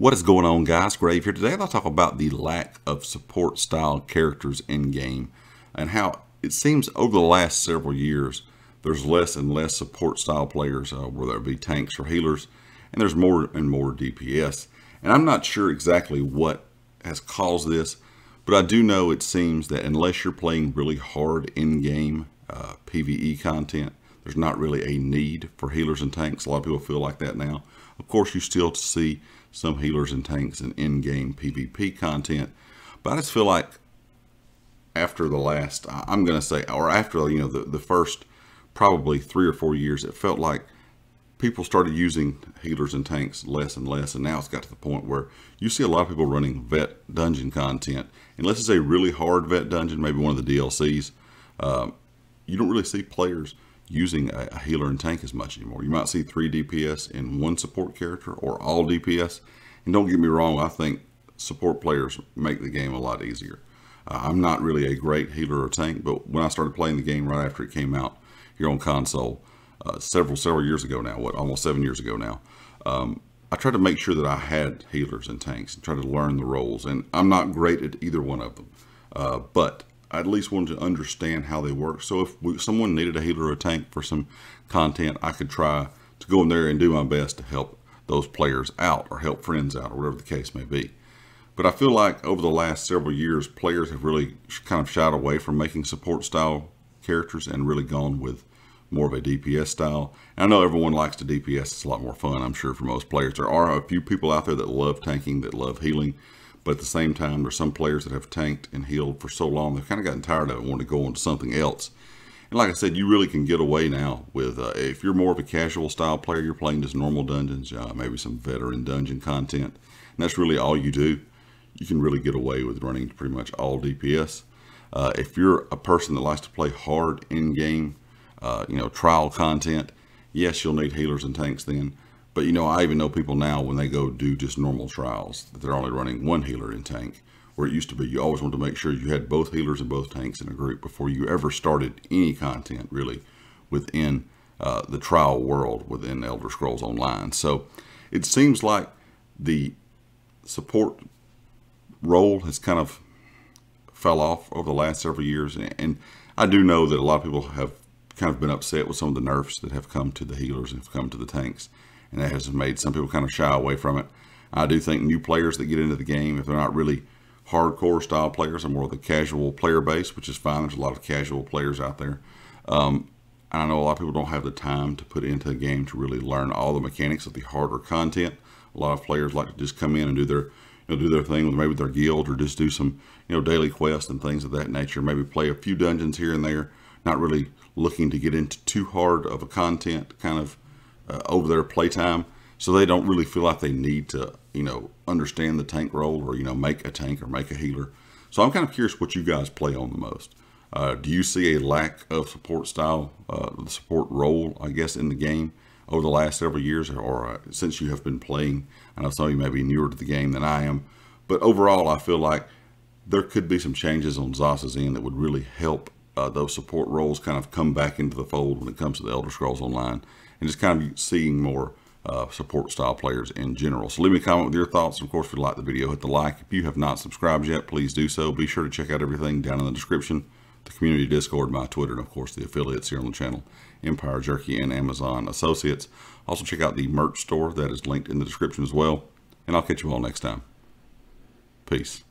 What is going on, guys? Grave here. Today I'll talk about the lack of support style characters in game and how it seems over the last several years there's less and less support style players, whether it be tanks or healers, and there's more and more DPS. And I'm not sure exactly what has caused this, but I do know it seems that unless you're playing really hard in-game PvE content, there's not really a need for healers and tanks. A lot of people feel like that now. Of course, you still see some healers and tanks in in-game PvP content, but I just feel like after the last, I'm going to say, or after the first probably 3 or 4 years, it felt like people started using healers and tanks less and less, and now it's got to the point where you see a lot of people running vet dungeon content. Unless it's a really hard vet dungeon, maybe one of the DLCs, you don't really see players using a healer and tank as much anymore. You might see 3 DPS in one support character or all DPS. And don't get me wrong, I think support players make the game a lot easier. I'm not really a great healer or tank, but when I started playing the game right after it came out here on console, several years ago now, almost 7 years ago now, I tried to make sure that I had healers and tanks and try to learn the roles. And I'm not great at either one of them, but I at least wanted to understand how they work. So if someone needed a healer or a tank for some content, I could try to go in there and do my best to help those players out or help friends out or whatever the case may be. But I feel like over the last several years, players have really kind of shied away from making support style characters and really gone with more of a DPS style. And I know everyone likes to DPS. It's a lot more fun, I'm sure, for most players. There are a few people out there that love tanking, that love healing. But at the same time, there's some players that have tanked and healed for so long, they've kind of gotten tired of it and want to go on to something else. And like I said, you really can get away now with, if you're more of a casual style player, you're playing just normal dungeons, maybe some veteran dungeon content, and that's really all you do, you can really get away with running pretty much all DPS. If you're a person that likes to play hard in-game, trial content, yes, you'll need healers and tanks then. But I even know people now when they go do just normal trials that they're only running one healer and tank, where it used to be you always wanted to make sure you had both healers and both tanks in a group before you ever started any content really within the trial world within Elder Scrolls Online. So it seems like the support role has kind of fell off over the last several years, and I do know that a lot of people have kind of been upset with some of the nerfs that have come to the healers and have come to the tanks. And that has made some people kind of shy away from it. I do think new players that get into the game, if they're not really hardcore style players, are more of the casual player base, which is fine. There's a lot of casual players out there. I know a lot of people don't have the time to put into a game to really learn all the mechanics of the harder content. A lot of players like to just come in and do their thing with maybe their guild, or just do some daily quests and things of that nature. Maybe play a few dungeons here and there, not really looking to get into too hard of a content kind of over their playtime, so they don't really feel like they need to understand the tank role or make a tank or make a healer. So I'm kind of curious what you guys play on the most. Do you see a lack of support style, the support role, I guess, in the game over the last several years, or since you have been playing? I know some of you may be newer to the game than I am, but overall I feel like there could be some changes on ZOS's end that would really help those support roles kind of come back into the fold when it comes to the Elder Scrolls Online, and just kind of seeing more support style players in general. So leave me a comment with your thoughts. Of course, if you like the video, hit the like. If you have not subscribed yet, please do so. Be sure to check out everything down in the description, the community Discord, my Twitter, and of course the affiliates here on the channel, Empire Jerky and Amazon Associates. Also check out the merch store that is linked in the description as well, and I'll catch you all next time. Peace.